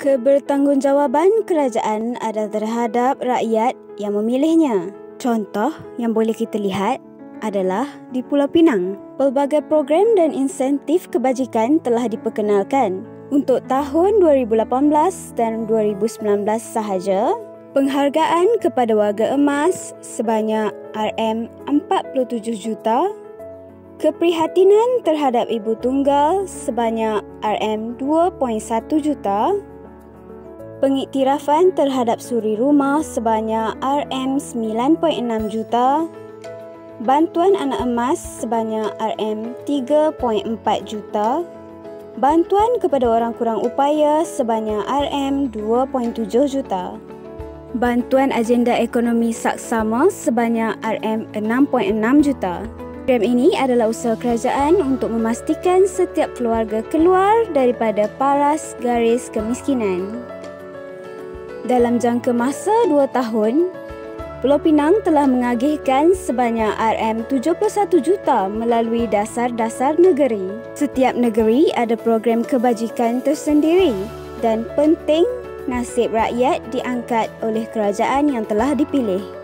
Kebertanggungjawaban kerajaan adalah terhadap rakyat yang memilihnya. Contoh yang boleh kita lihat adalah di Pulau Pinang. Pelbagai program dan insentif kebajikan telah diperkenalkan. Untuk tahun 2018 dan 2019 sahaja, penghargaan kepada warga emas sebanyak RM47 juta, keprihatinan terhadap ibu tunggal sebanyak RM2.1 juta, pengiktirafan terhadap suri rumah sebanyak RM9.6 juta, bantuan anak emas sebanyak RM3.4 juta, bantuan kepada orang kurang upaya sebanyak RM2.7 juta, bantuan agenda ekonomi saksama sebanyak RM6.6 juta. Program ini adalah usaha kerajaan untuk memastikan setiap keluarga keluar daripada paras garis kemiskinan. Dalam jangka masa 2 tahun, Pulau Pinang telah mengagihkan sebanyak RM71 juta melalui dasar-dasar negeri. Setiap negeri ada program kebajikan tersendiri dan penting nasib rakyat diangkat oleh kerajaan yang telah dipilih.